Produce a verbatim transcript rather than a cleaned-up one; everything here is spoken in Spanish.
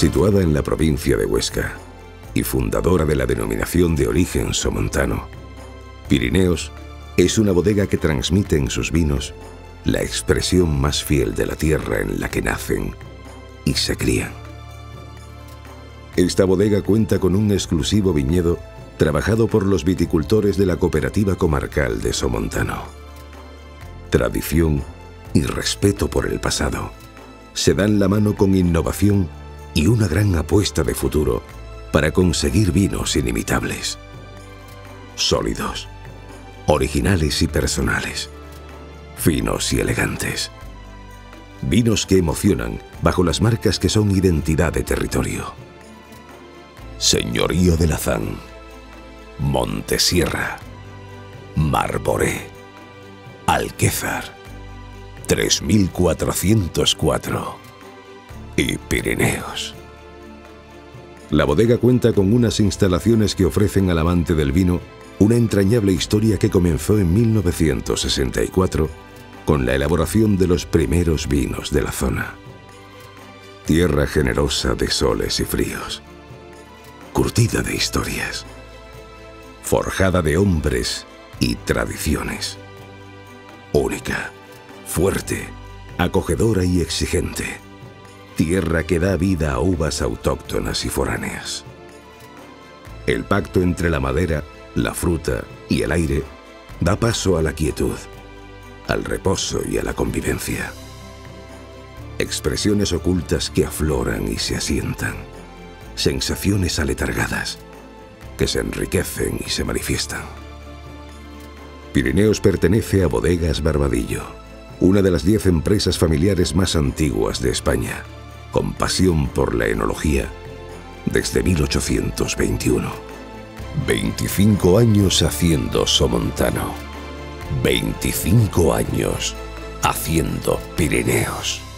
Situada en la provincia de Huesca y fundadora de la denominación de origen somontano, Pirineos es una bodega que transmite en sus vinos la expresión más fiel de la tierra en la que nacen y se crían. Esta bodega cuenta con un exclusivo viñedo trabajado por los viticultores de la Cooperativa Comarcal de Somontano. Tradición y respeto por el pasado se dan la mano con innovación y una gran apuesta de futuro para conseguir vinos inimitables, sólidos, originales y personales, finos y elegantes. Vinos que emocionan bajo las marcas que son identidad de territorio. Señorío de Lazán, Montesierra, Marboré, Alquézar, tres mil cuatrocientos cuatro y Pirineos. La bodega cuenta con unas instalaciones que ofrecen al amante del vino una entrañable historia que comenzó en mil novecientos sesenta y cuatro con la elaboración de los primeros vinos de la zona. Tierra generosa de soles y fríos, curtida de historias, forjada de hombres y tradiciones, única, fuerte, acogedora y exigente. Tierra que da vida a uvas autóctonas y foráneas. El pacto entre la madera, la fruta y el aire da paso a la quietud, al reposo y a la convivencia. Expresiones ocultas que afloran y se asientan. Sensaciones aletargadas que se enriquecen y se manifiestan. Pirineos pertenece a Bodegas Barbadillo, una de las diez empresas familiares más antiguas de España, con pasión por la enología desde mil ochocientos veintiuno. veinticinco años haciendo somontano. veinticinco años haciendo Pirineos.